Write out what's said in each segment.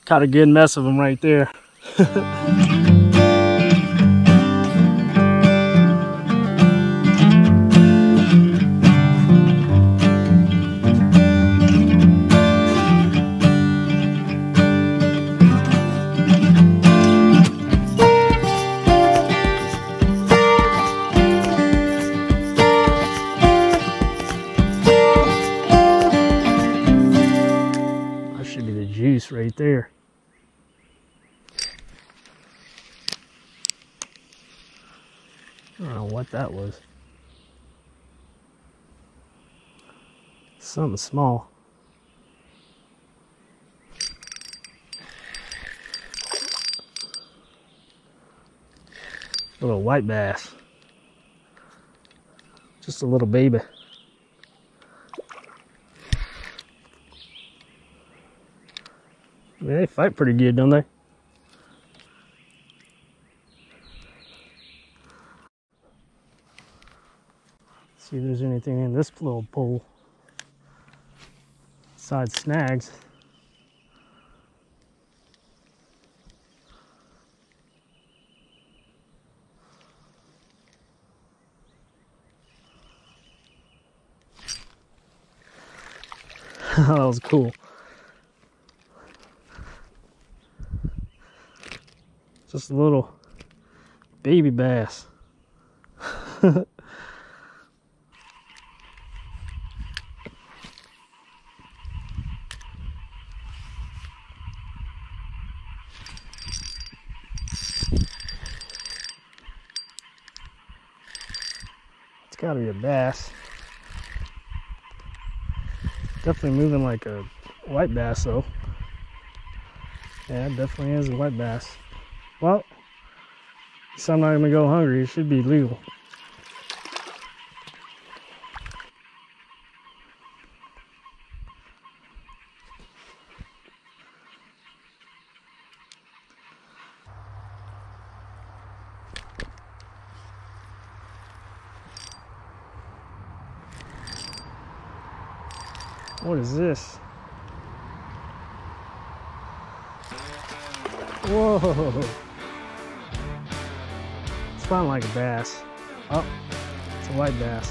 Caught a good mess of them right there. That should be the juice right there. I don't know what that was. Something small. A little white bass. Just a little baby. Yeah, they fight pretty good, don't they? See if there's anything in this little pool besides snags. That was cool. Just a little baby bass. It's gotta be a bass. Definitely moving like a white bass though. Yeah, it definitely is a white bass. Well, so I'm not gonna go hungry. It should be legal. What is this? Whoa! It's sounding like a bass. Oh, it's a white bass.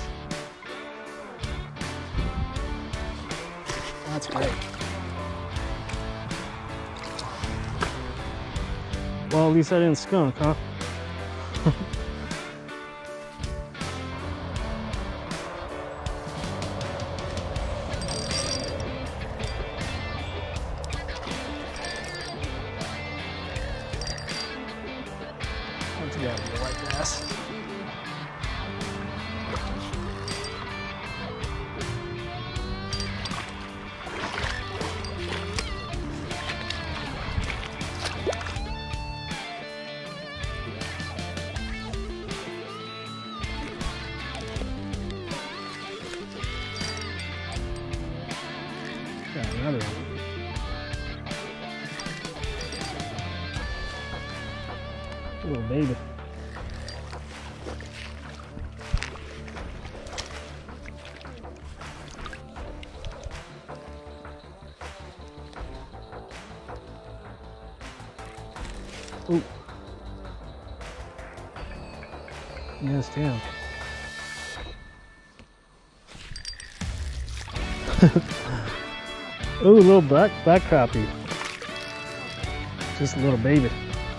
That's great. Well, at least I didn't skunk, huh? That's gotta be a white bass. Got another one. Little baby. Ooh. Missed him. Ooh, a little black crappie. Just a little baby.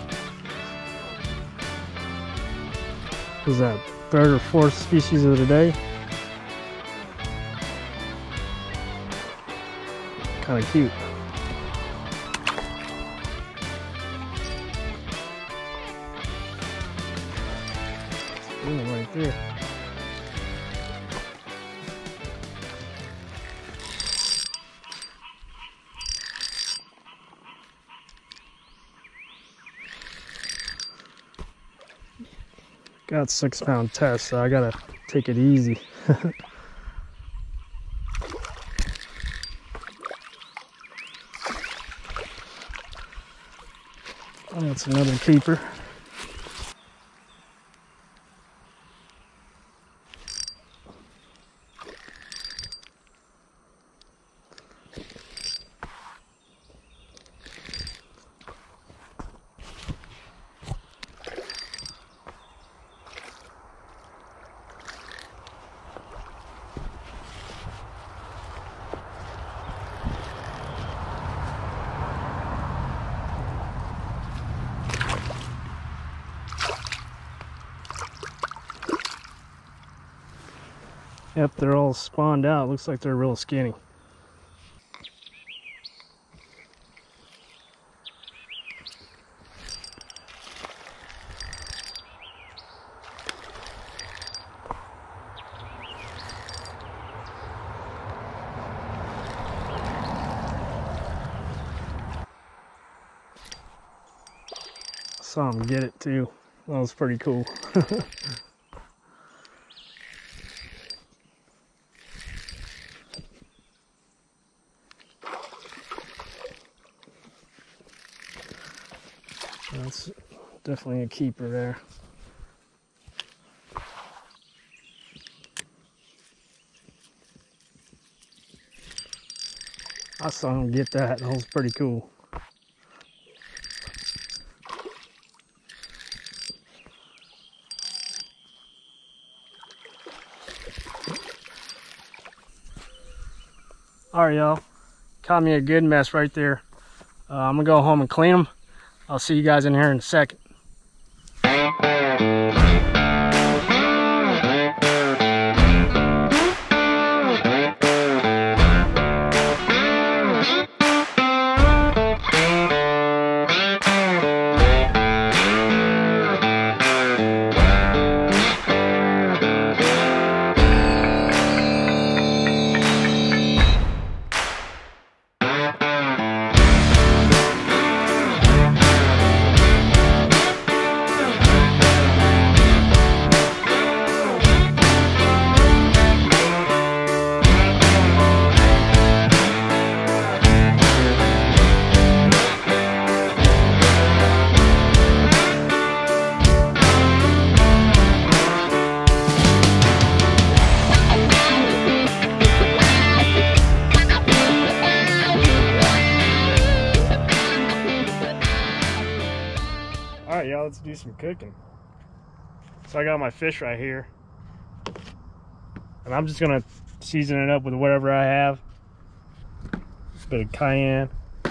Was that third or fourth species of the day? Kind of cute. Ooh, right there. Got 6 pound test, so I gotta take it easy. Oh, that's another keeper. Yep, they're all spawned out. Looks like they're real skinny. Saw him get it too. That was pretty cool. That's definitely a keeper there. I saw him get that. That was pretty cool. All right, y'all. Caught me a good mess right there. I'm gonna go home and clean them. I'll see you guys in here in a second. Alright, y'all, let's do some cooking. So I got my fish right here. And I'm just gonna season it up with whatever I have. A bit of cayenne.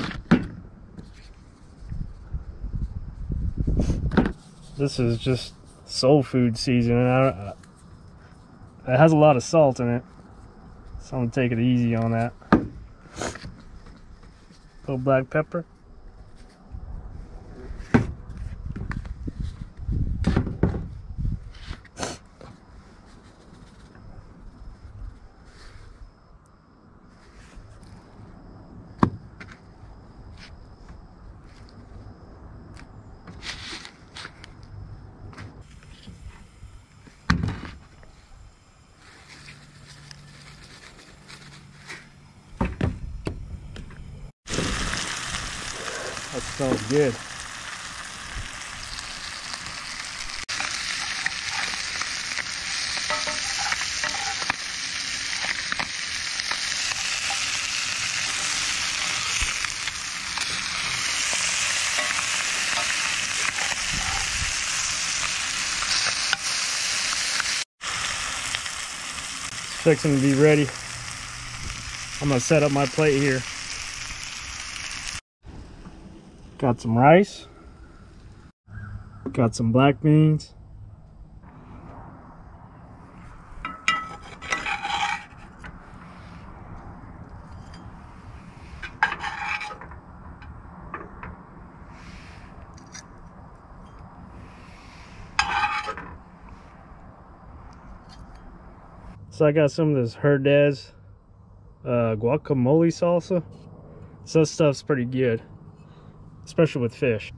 This is just soul food seasoning. It has a lot of salt in it. So I'm gonna take it easy on that. A little black pepper. That smells good. It's fixing to be ready. I'm gonna set up my plate here. Got some rice, got some black beans, so I got some of this Herdez guacamole salsa. So that stuff's pretty good, especially with fish.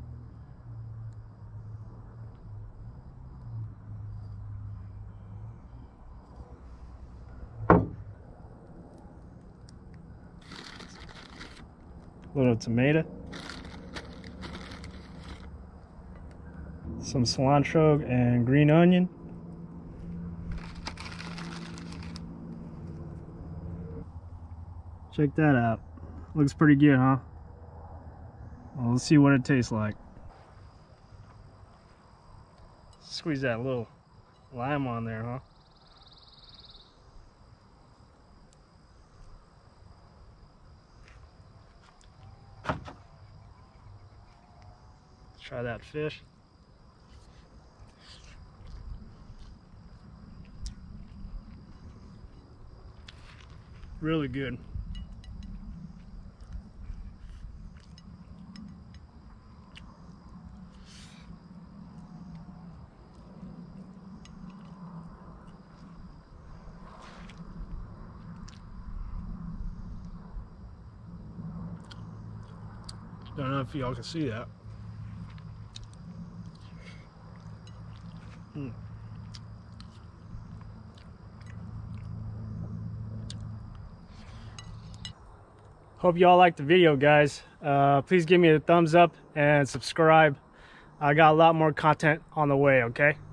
A little tomato, some cilantro and green onion. Check that out. Looks pretty good, huh? Well, let's see what it tastes like. Squeeze that little lime on there, huh? Let's try that fish. Really good. Don't know if y'all can see that. Hope y'all liked the video, guys. Please give me a thumbs up and subscribe. I got a lot more content on the way, okay?